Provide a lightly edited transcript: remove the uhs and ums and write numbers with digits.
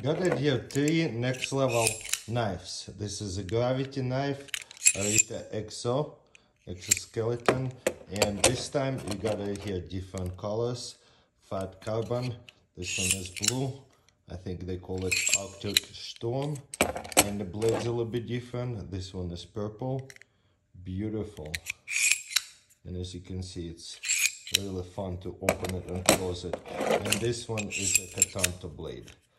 Got it here, 3 next level knives. This is a gravity knife, Arita exoskeleton, and this time we got it here different colors. Fat carbon, this one is blue, I think they call it Arctic Storm, and the blade's a little bit different. This one is purple, beautiful, and as you can see it's really fun to open it and close it. And this one is a Katanto blade.